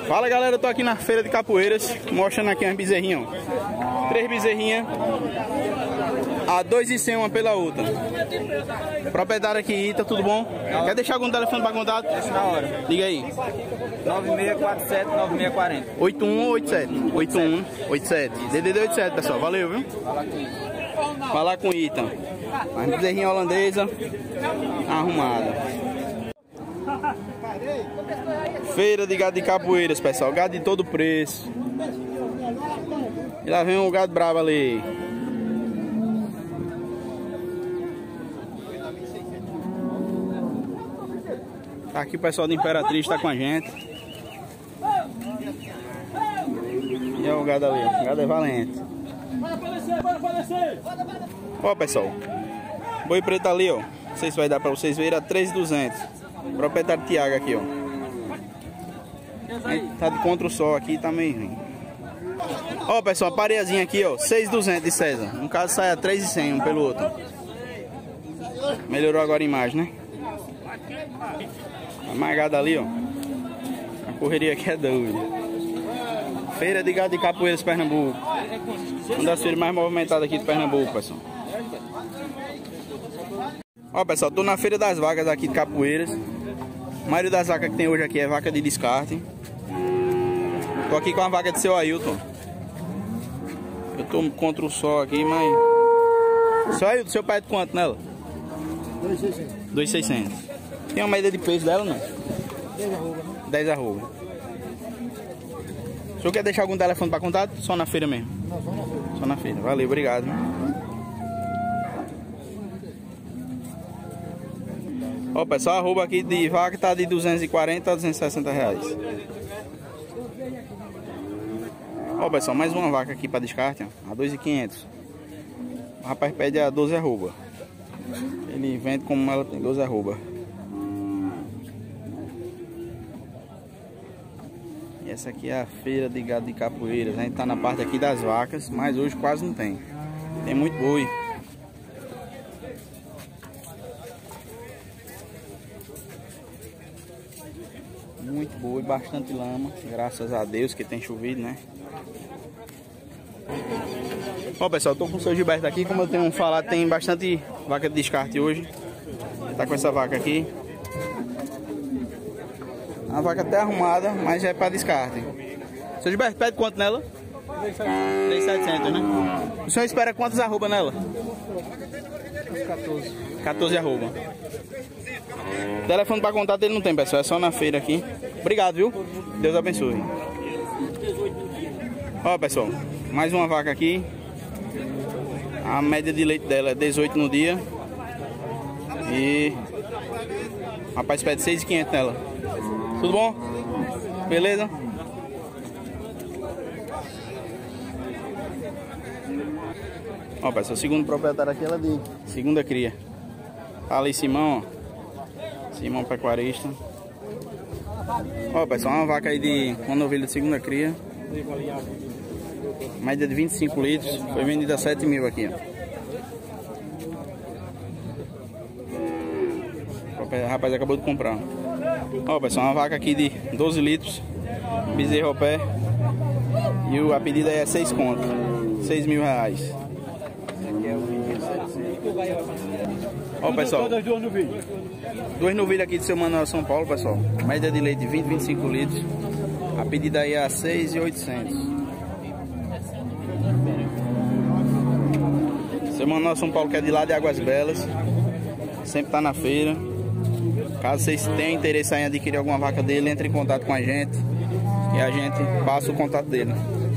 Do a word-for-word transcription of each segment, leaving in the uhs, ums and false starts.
Fala galera, eu tô aqui na feira de Capoeiras, mostrando aqui umas bezerrinhas. Três bezerrinhas a dois e cem uma pela outra. Proprietário aqui, Ita, tudo bom? Quer deixar algum telefone para contato? Deixa na hora. Liga aí. nove seis quatro sete, nove seis quatro zero. oito um ou oito sete? oito um oito sete. D D D oito sete, pessoal. Valeu, viu? Fala aqui. Falar com Ita. Uma bezerrinha holandesa arrumada. Feira de gado de Capoeiras, pessoal. Gado de todo preço. E lá vem um gado brabo ali. Tá aqui o pessoal da Imperatriz, tá com a gente. E é o gado ali, o gado é valente. Ó, pessoal, boi preto ali, ó. Não sei se vai dar pra vocês verem, a três mil e duzentos. Proprietário Tiago aqui, ó. Tá de contra o sol aqui, tá meio ruim. Ó, pessoal, a pareazinha aqui, ó, seis mil e duzentos de César. No caso sai a três mil e cem um pelo outro. Melhorou agora a imagem, né? A magada ali, ó. A correria aqui é doida. Feira de gado de Capoeiras, Pernambuco. Uma das feiras mais movimentadas aqui de Pernambuco, pessoal. Ó, pessoal, tô na feira das vacas aqui de Capoeiras. A maioria das vacas que tem hoje aqui é vaca de descarte. Tô aqui com a vaca de seu Ailton. Eu tô contra o sol aqui, mas... Seu Ailton, seu pai é de quanto nela? dois mil e seiscentos. dois mil e seiscentos. Tem uma média de peso dela, não? dez arroba. dez arroba. O senhor quer deixar algum telefone para contato? Só na feira mesmo? Não, só na feira. Só na feira. Valeu, obrigado. Ó, pessoal, a arroba aqui de vaca tá de duzentos e quarenta a duzentos e sessenta reais. Ó, pessoal, mais uma vaca aqui para descarte, ó, a dois mil e quinhentos. O rapaz pede a doze arroba. Ele vende como ela tem, doze arroba. E essa aqui é a feira de gado de Capoeiras. A gente tá na parte aqui das vacas, mas hoje quase não tem. Tem muito boi. Muito boi, bastante lama. Graças a Deus que tem chovido, né? Ó, pessoal, tô com o seu Gilberto aqui. Como eu tenho falado, tem bastante vaca de descarte hoje. Tá com essa vaca aqui. A vaca até arrumada, mas já é para descarte. Seu Gilberto, pede quanto nela? três mil e setecentos, né? O senhor espera quantas arroba nela? quatorze. quatorze arroba. Telefone para contato ele não tem, pessoal. É só na feira aqui. Obrigado, viu? Deus abençoe. Ó, pessoal, mais uma vaca aqui. A média de leite dela é dezoito no dia. E o rapaz pede seis mil e quinhentos nela. Tudo bom? Beleza? Ó, pessoal, o segundo proprietário aqui, ela é de segunda cria. Tá ali Simão, ó. Simão pecuarista. Ó, pessoal, uma vaca aí de uma novilha de segunda cria. Média de vinte e cinco litros. Foi vendida a sete mil aqui, ó. O rapaz acabou de comprar. Ó, pessoal, uma vaca aqui de doze litros. Bezerro ao pé. E o, a pedida é seis conto. seis mil reais. Ó, pessoal, duas novilhas aqui de seu Manuel São Paulo, pessoal. Média de leite de vinte, vinte e cinco litros. A pedida aí é a seis mil e oitocentos. Seu Manuel São Paulo, que é de lá de Águas Belas. Sempre tá na feira. Caso vocês tenham interesse em adquirir alguma vaca dele, entre em contato com a gente e a gente passa o contato dele.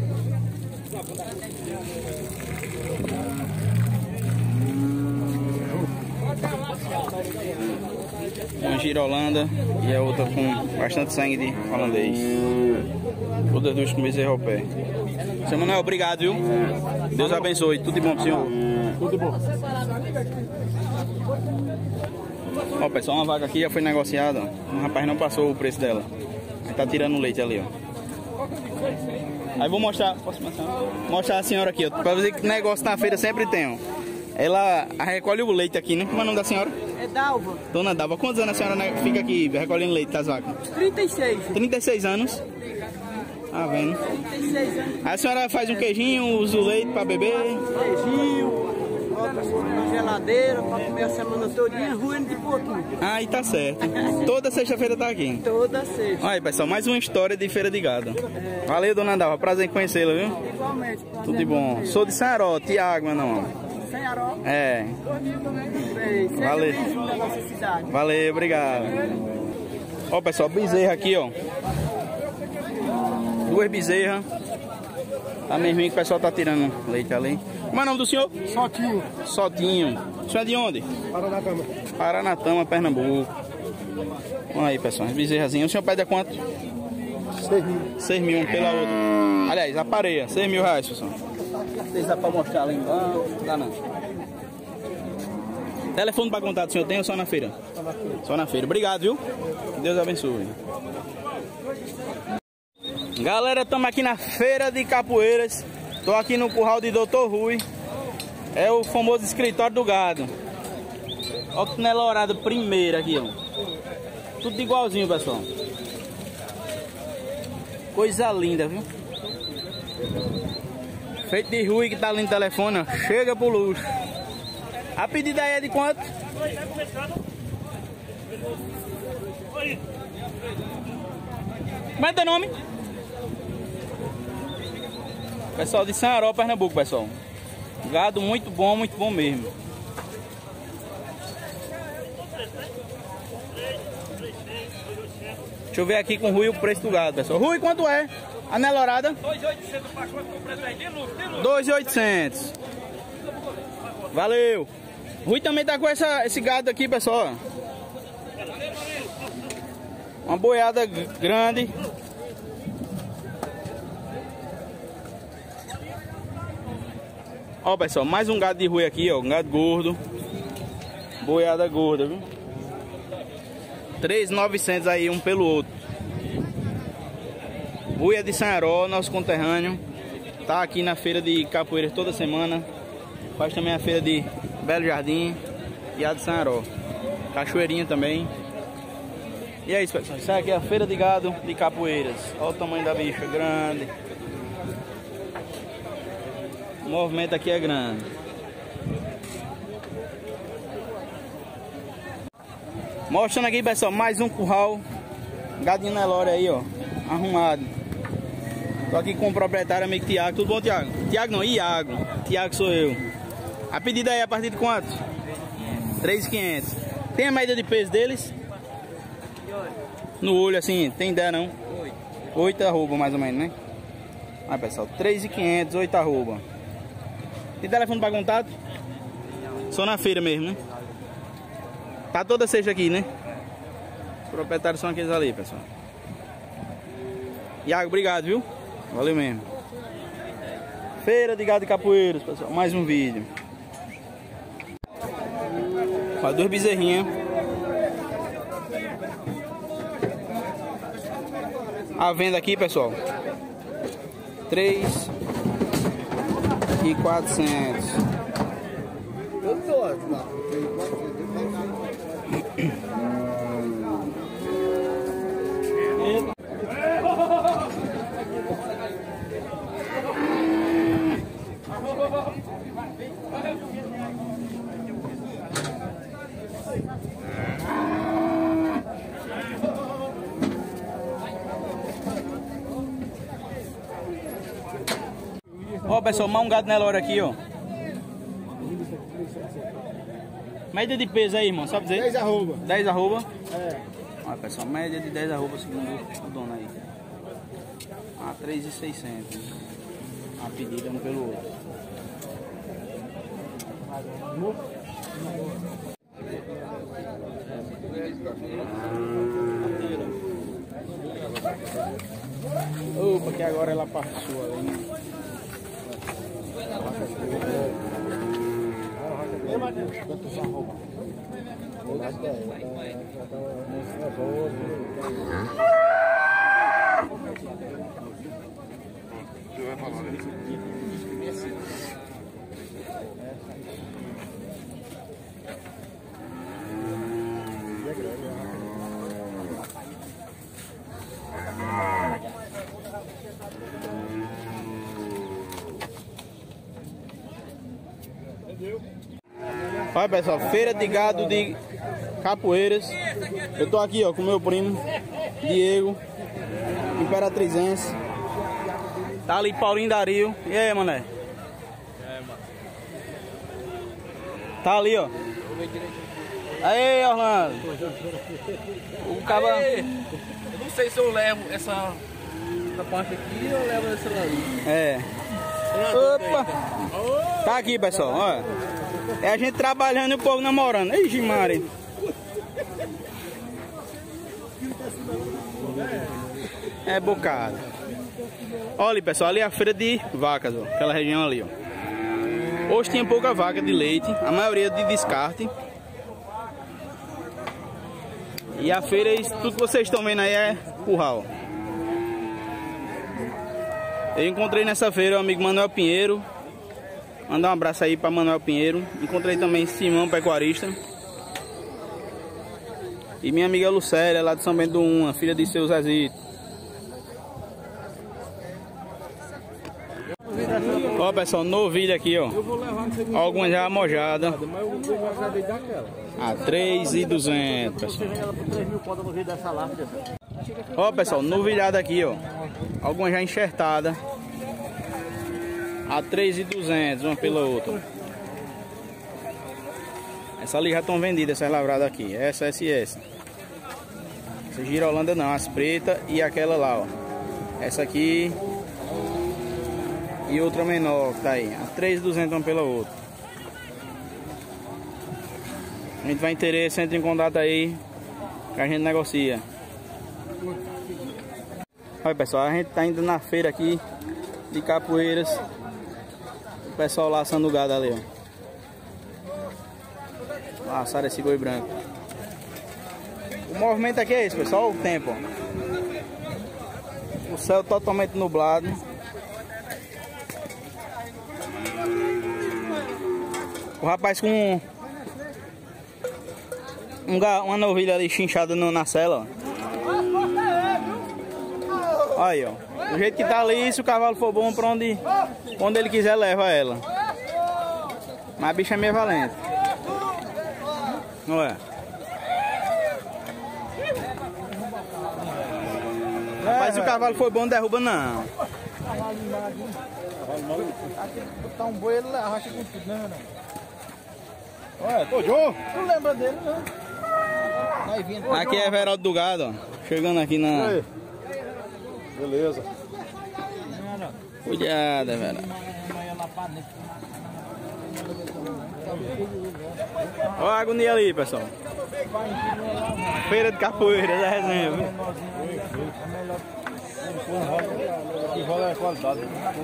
Uma gira Holanda e a outra com bastante sangue de holandês. Todas duas com bezerro ao pé. Seu Manuel, obrigado, viu? Deus abençoe. Tudo de bom pro senhor. Tudo bom. Ó, pessoal, uma vaca aqui já foi negociada. O rapaz não passou o preço dela. Aí tá tirando o leite ali, ó. Aí vou mostrar, posso mostrar? Mostrar a senhora aqui, ó. Pra ver que negócio na feira sempre tem, ó. Ela recolhe o leite aqui, né? Como é o nome da senhora? É Dalva. Dona Dalva, quantos anos a senhora fica aqui recolhendo leite das vacas? trinta e seis. trinta e seis anos. Ah, vendo. trinta e seis anos. A senhora faz um queijinho, usa o leite pra beber? Queijinho, bota na geladeira pra comer a semana todinha, ruindo de pouquinho. Aí tá certo. Toda sexta-feira tá aqui. Toda sexta. Olha aí, pessoal, mais uma história de feira de gado. Valeu, dona Dalva. Prazer em conhecê-la, viu? Igualmente. Tudo de bom. Sou de Sanharó, Tiago, meu nome. Sem aró. É. Bem, seja Valeu. bem-vindo à nossa cidade. Valeu, obrigado. Ó, pessoal, bezerra aqui, ó. Duas bezerras. A mesma que o pessoal tá tirando leite ali. Como é o nome do senhor? Sotinho. Sotinho. O senhor é de onde? Paranatama. Paranatama, Pernambuco. Olha aí, pessoal, as bezerrazinhas. O senhor pede a quanto? Seis mil. Seis mil, um pela outra. Aliás, a pareia, seis mil reais, pessoal. Vocês dá pra mostrar lá embaixo? Dá não. Telefone pra contato, o senhor tem ou só na feira? Só na feira. Só na feira. Obrigado, viu? Que Deus abençoe. Galera, estamos aqui na feira de Capoeiras. Tô aqui no curral de doutor Rui. É o famoso escritório do gado. Olha que nelorada primeira aqui, ó. Tudo igualzinho, pessoal. Coisa linda, viu? Feito de Rui que tá ali no telefone, ó. Chega pro luxo. A pedida aí é de quanto? Como é teu nome? Pessoal de Sanharó, Pernambuco, pessoal. Gado muito bom, muito bom mesmo. Deixa eu ver aqui com o Rui o preço do gado, pessoal. Rui, quanto é? A nelorada? dois mil e oitocentos o pacote, comprei dez de lucro, de lucro. dois mil e oitocentos. Valeu. Rui também tá com essa, esse gado aqui, pessoal. Uma boiada grande. Ó, pessoal, mais um gado de Rui aqui, ó. Um gado gordo. Boiada gorda, viu? três mil e novecentos aí, um pelo outro. Rui é de Sanharó, nosso conterrâneo. Tá aqui na feira de Capoeiras toda semana. Faz também a feira de Belo Jardim e a de Sanharó. Cachoeirinha também. E é isso, pessoal. Isso aqui é a feira de gado de Capoeiras. Olha o tamanho da bicha, grande. O movimento aqui é grande. Mostrando aqui, pessoal, mais um curral. Gadinho Nelore aí, ó. Arrumado. Tô aqui com o proprietário, amigo Tiago. Tudo bom, Tiago? Tiago não, Iago. Tiago sou eu. A pedida aí é a partir de quanto? três mil e quinhentos. Tem a média de peso deles? No olho, assim, tem ideia não? oito arroba mais ou menos, né? Aí, pessoal, três mil e quinhentos, oito arroba. Tem telefone para contato? Só na feira mesmo, né? Tá toda sexta aqui, né? Os proprietários são aqueles ali, pessoal. Iago, obrigado, viu? Valeu mesmo. Feira de gado de Capoeiras, pessoal. Mais um vídeo. Ó, duas bezerrinhas. A venda aqui, pessoal. Três e quatrocentos. Ó, pessoal, mais um gado Nelore aqui, ó. Média de peso aí, irmão, sabe dizer? dez arroba. dez arroba. É. Olha, pessoal, média de dez arroba segundo o dono aí. Ah, três mil e seiscentos. A pedida um pelo outro. Opa, que agora ela passou ali, né? Quantos arroba? Olha pessoal, feira de gado de Capoeiras. Eu tô aqui ó com meu primo Diego, imperatrizense. Tá ali Paulinho Dario. E aí, mané? É, mano. Tá ali, ó. Aí, Orlando. O caba... Eu não sei se eu levo essa, essa parte aqui ou eu levo essa daí. É. Opa! Tá aqui, pessoal, olha. É a gente trabalhando e o povo namorando. Ixi, Mari. É bocado. Olha, pessoal, ali é a feira de vacas, ó. Aquela região ali, ó. Hoje tinha pouca vaca de leite, a maioria de descarte. E a feira, isso, tudo que vocês estão vendo aí é curral. Eu encontrei nessa feira o amigo Manuel Pinheiro. Mandar um abraço aí para Manuel Pinheiro. Encontrei também Simão, pecuarista. E minha amiga Lucélia, lá de São Bento do Uma, filha de seu Zezito. Ó pessoal, novilha aqui ó. Algumas já mojadas. A três mil e duzentos, pessoal. Ó pessoal, novilhada aqui ó. Algumas já enxertadas. A três mil e duzentos, uma pela outra. Essa ali já estão vendidas, essas lavradas aqui. Essa, essa e essa. Essa girolanda não, as pretas e aquela lá, ó. Essa aqui e outra menor que tá aí. A três mil e duzentos, uma pela outra. A gente vai interesse, entra em contato aí que a gente negocia. Olha pessoal, a gente tá indo na feira aqui de Capoeiras. O pessoal laçando o gado ali, ó. Laçaram esse boi branco. O movimento aqui é esse, pessoal, o tempo, ó. O céu totalmente nublado. O rapaz com um, uma novilha ali chinchada no, na cela, ó. Aí, ó. Do jeito que tá ali, se o cavalo for bom, pra onde, onde ele quiser, leva ela. Mas a bicha é meio valente. Não é? Rapaz, se o cavalo for bom, não derruba não. Aqui botar um boi, ele arracha com tudo, né, não? Olha, tô Jô. Não lembra dele, não. Aqui é Everaldo do Gado, ó. Chegando aqui na... Beleza. Cuidado, velho. Olha a agonia ali, pessoal. Feira de Capoeira da resenha, viu? Que rola é qualidade.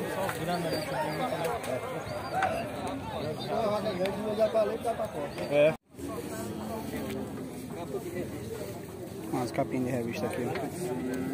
É. Umas capinhas de revista aqui, ó.